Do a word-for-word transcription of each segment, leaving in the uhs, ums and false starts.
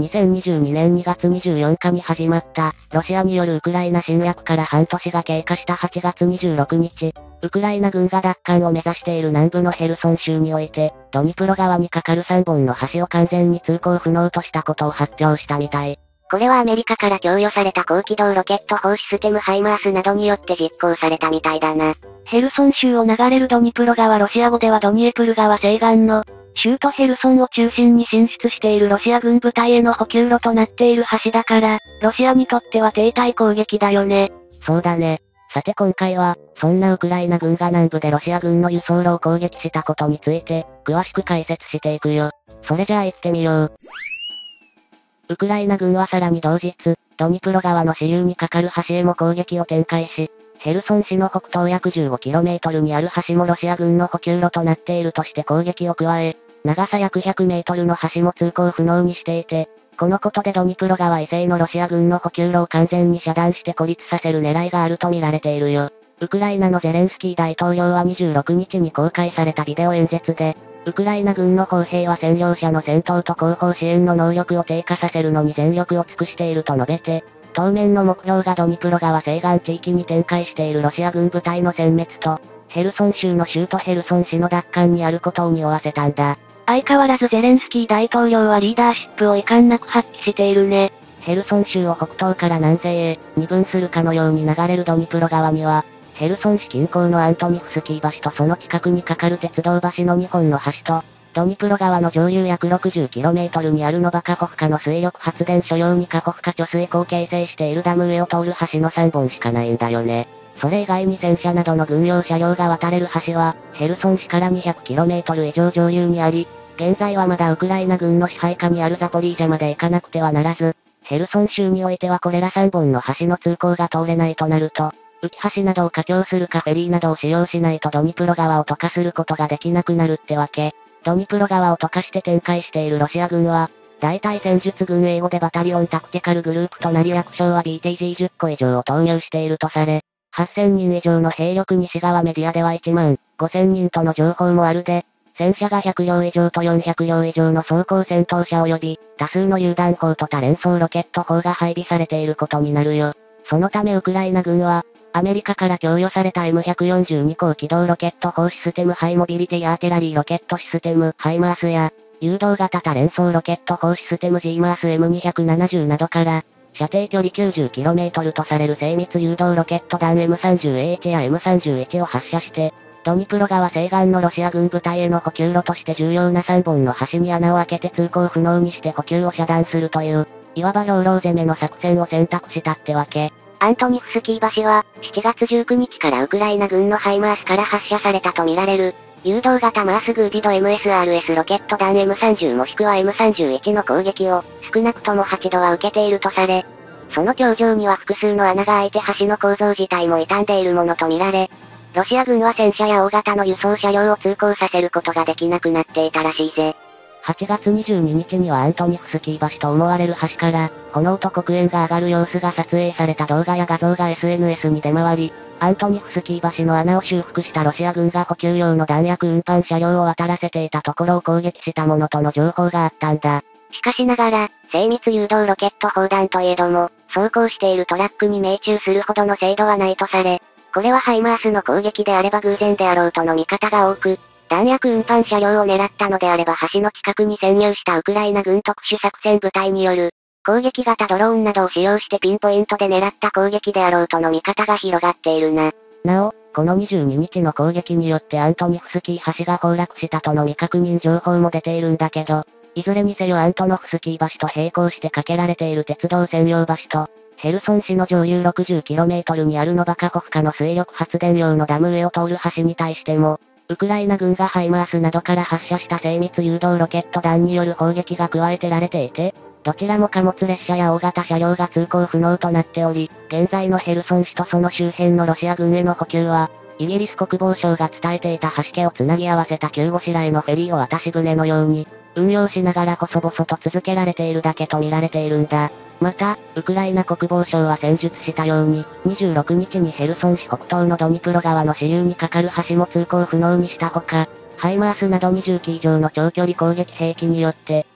にせんにじゅうにねんにがつにじゅうよっかに始まった、ロシアによるウクライナ侵略から半年が経過したはちがつにじゅうろくにち、ウクライナ軍が奪還を目指している南部のヘルソン州において、ドニプロ川に架かるさんぼんの橋を完全に通行不能としたことを発表したみたい。 これはアメリカから供与された高機動ロケット砲システムハイマースなどによって実行されたみたいだな。 ヘルソン州を流れるドニプロ川ロシア語ではドニエプル川西岸の、州都ヘルソンを中心に進出しているロシア軍部隊への補給路となっている橋だから、ロシアにとっては停滞攻撃だよね。 そうだね。さて今回は、そんなウクライナ軍が南部でロシア軍の輸送路を攻撃したことについて、詳しく解説していくよ。それじゃあ行ってみよう。ウクライナ軍はさらに同日、ドニプロ川の支流に架かる橋へも攻撃を展開し、ヘルソン市の北東約 じゅうごキロメートル にある橋もロシア軍の補給路となっているとして攻撃を加え、長さ約ひゃくメートルの橋も通行不能にしていて、このことでドニプロ川以西のロシア軍の補給路を完全に遮断して孤立させる狙いがあると見られているよ。ウクライナのゼレンスキー大統領はにじゅうろくにちに公開されたビデオ演説で、ウクライナ軍の砲兵は占領者の戦闘と後方支援の能力を低下させるのに全力を尽くしていると述べて、当面の目標がドニプロ川西岸地域に展開しているロシア軍部隊の殲滅と、ヘルソン州の州都ヘルソン市の奪還にあることを匂わせたんだ。 相変わらずゼレンスキー大統領はリーダーシップを遺憾なく発揮しているね。 ヘルソン州を北東から南西へ、二分するかのように流れるドニプロ川には、ヘルソン市近郊のアントニフスキー橋とその近くに架かる鉄道橋のにほんの橋と、ドニプロ川の上流約 ろくじゅうキロメートル にあるノバカホフカの水力発電所用にカホフカ貯水湖を形成しているダム上を通る橋のさんぼんしかないんだよね。それ以外に戦車などの軍用車両が渡れる橋は、ヘルソン市から にひゃくキロメートル 以上上流にあり、現在はまだウクライナ軍の支配下にあるザポリージャまで行かなくてはならず、ヘルソン州においてはこれらさんぼんの橋の通行が通れないとなると、浮橋などを架橋するかフェリーなどを使用しないとドニプロ川を渡過することができなくなるってわけ。ドニプロ川を渡過して展開しているロシア軍は、大隊戦術軍英語でバタリオンタクティカルグループとなり略称は ビーティージーじゅっ 個以上を投入しているとされ、はっせんにん以上の兵力西側メディアではいちまんごせんにんとの情報もあるで、戦車がひゃくりょう以上とよんひゃくりょう以上の装甲戦闘車及び、多数の榴弾砲と多連装ロケット砲が配備されていることになるよ。そのためウクライナ軍は、アメリカから供与された エムひゃくよんじゅうに 高機動ロケット砲システムハイモビリティアーティラリーロケットシステムハイマースや、誘導型多連装ロケット砲システム ジーマースエムにひゃくななじゅう などから、射程距離 きゅうじゅうキロメートル とされる精密誘導ロケット弾 エムさんじゅうエイチ や エムさんじゅういち を発射して、ドニプロ川西岸のロシア軍部隊への補給路として重要なさんぼんの橋に穴を開けて通行不能にして補給を遮断するという、いわば兵糧攻めの作戦を選択したってわけ。 アントニフスキー橋は、しちがつじゅうくにちからウクライナ軍のハイマースから発射されたとみられる、誘導型マースグーディド エムエスアールエス ロケット弾 エムさんじゅう もしくは エムさんじゅういち の攻撃を、少なくともはちどは受けているとされ、その橋上には複数の穴が開いて橋の構造自体も傷んでいるものとみられ、ロシア軍は戦車や大型の輸送車両を通行させることができなくなっていたらしいぜ。 はちがつにじゅうににちにはアントニフスキー橋と思われる橋から、炎と黒煙が上がる様子が撮影された動画や画像が エスエヌエス に出回り、アントニフスキー橋の穴を修復したロシア軍が補給用の弾薬運搬車両を渡らせていたところを攻撃したものとの情報があったんだ。 しかしながら、精密誘導ロケット砲弾といえども、走行しているトラックに命中するほどの精度はないとされ、これはハイマースの攻撃であれば偶然であろうとの見方が多く、弾薬運搬車両を狙ったのであれば橋の近くに潜入したウクライナ軍特殊作戦部隊による、攻撃型ドローンなどを使用してピンポイントで狙った攻撃であろうとの見方が広がっているな。 なお、このにじゅうににちの攻撃によってアントニフスキー橋が崩落したとの未確認情報も出ているんだけど、いずれにせよアントノフスキー橋と並行して架けられている鉄道専用橋と、ヘルソン市の上流 ろくじゅうキロメートル にあるノバカホフカの水力発電用のダム上を通る橋に対しても、ウクライナ軍がハイマースなどから発射した精密誘導ロケット弾による砲撃が加えてられていて、どちらも貨物列車や大型車両が通行不能となっており、現在のヘルソン市とその周辺のロシア軍への補給は、イギリス国防省が伝えていた橋家をつなぎ合わせた急ごしらえのフェリーを渡し船のように、運用しながら細々と続けられているだけと見られているんだ。また、ウクライナ国防省は戦術したように、にじゅうろくにちにヘルソン市北東のドニプロ川の支流に架かる橋も通行不能にしたほか、ハイマースなどにじゅうき以上の長距離攻撃兵器によって、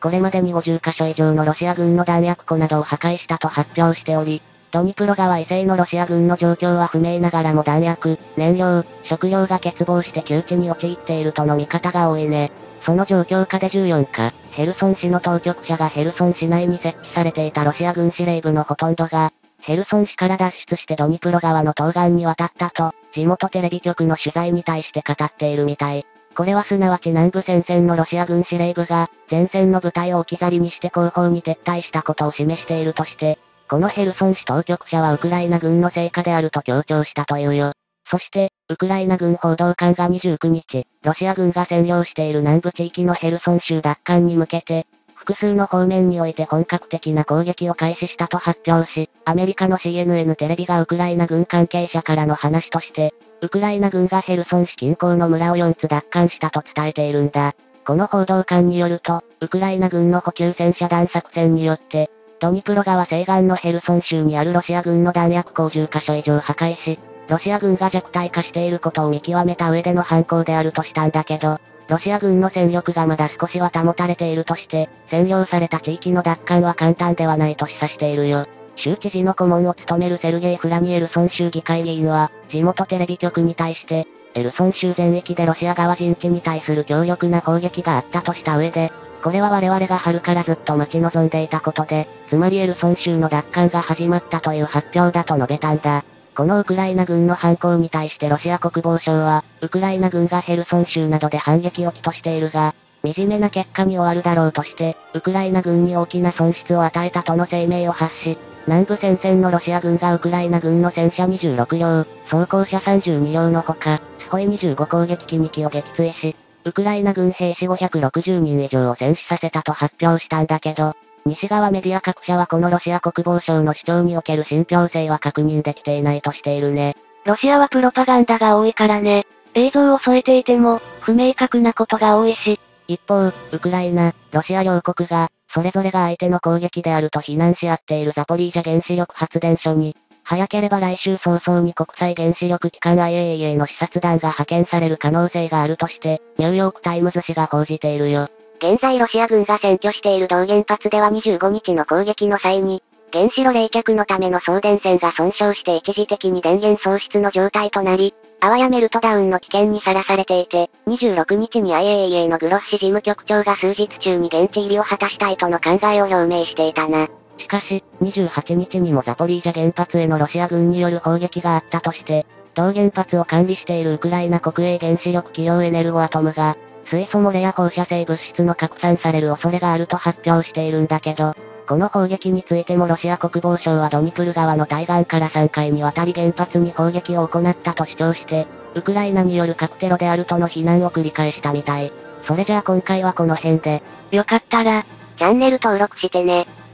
これまでにごじゅっかしょ以上のロシア軍の弾薬庫などを破壊したと発表しており、ドニプロ川以西のロシア軍の状況は不明ながらも弾薬、燃料、食料が欠乏して窮地に陥っているとの見方が多いね。その状況下でじゅうよっか、ヘルソン市の当局者がヘルソン市内に設置されていたロシア軍司令部のほとんどが、ヘルソン市から脱出してドニプロ川の東岸に渡ったと、地元テレビ局の取材に対して語っているみたい。これはすなわち南部戦線のロシア軍司令部が、前線の部隊を置き去りにして後方に撤退したことを示しているとして、このヘルソン市当局者はウクライナ軍の成果であると強調したというよ。そして、ウクライナ軍報道官がにじゅうくにち、ロシア軍が占領している南部地域のヘルソン州奪還に向けて、複数の方面において本格的な攻撃を開始したと発表し、アメリカの シーエヌエヌ テレビがウクライナ軍関係者からの話として、ウクライナ軍がヘルソン市近郊の村をよっつ奪還したと伝えているんだ。この報道官によると、ウクライナ軍の補給戦車弾作戦によって、ドニプロ川西岸のヘルソン州にあるロシア軍の弾薬庫をじゅっかしょ以上破壊し、ロシア軍が弱体化していることを見極めた上での犯行であるとしたんだけど、ロシア軍の戦力がまだ少しは保たれているとして、占領された地域の奪還は簡単ではないと示唆しているよ。州知事の顧問を務めるセルゲイ・フラニエルソン州議会議員は、地元テレビ局に対して、エルソン州全域でロシア側陣地に対する強力な砲撃があったとした上で、これは我々が春からずっと待ち望んでいたことで、つまりエルソン州の奪還が始まったという発表だと述べたんだ。このウクライナ軍の犯行に対してロシア国防省は、ウクライナ軍がヘルソン州などで反撃を企図しているが、惨めな結果に終わるだろうとして、ウクライナ軍に大きな損失を与えたとの声明を発し、南部戦線のロシア軍がウクライナ軍の戦車にじゅうろくりょう、装甲車さんじゅうにりょうのほか、スホイにじゅうご攻撃機にきを撃墜し、ウクライナ軍兵士ごひゃくろくじゅうにん以上を戦死させたと発表したんだけど、西側メディア各社はこのロシア国防省の主張における信憑性は確認できていないとしているね。 ロシアはプロパガンダが多いからね。映像を添えていても、不明確なことが多いし。 一方、ウクライナ、ロシア両国が、それぞれが相手の攻撃であると非難し合っているザポリージャ原子力発電所に、早ければ来週早々に国際原子力機関 アイエーイーエー の視察団が派遣される可能性があるとして、ニューヨークタイムズ紙が報じているよ。 現在ロシア軍が占拠している同原発ではにじゅうごにちの攻撃の際に、原子炉冷却のための送電線が損傷して一時的に電源喪失の状態となり、あわやメルトダウンの危険にさらされていて、にじゅうろくにちに アイエーイーエー のグロッシ事務局長が数日中に現地入りを果たしたいとの考えを表明していたな。 しかし、にじゅうはちにちにもザポリージャ原発へのロシア軍による砲撃があったとして、同原発を管理しているウクライナ国営原子力企業エネルゴアトムが、水素漏れや放射性物質の拡散される恐れがあると発表しているんだけど、この砲撃についてもロシア国防省はドニプル川の対岸からさんかいにわたり原発に砲撃を行ったと主張して、ウクライナによる核テロであるとの非難を繰り返したみたい。それじゃあ今回はこの辺で。 よかったら、 チャンネル登録してね。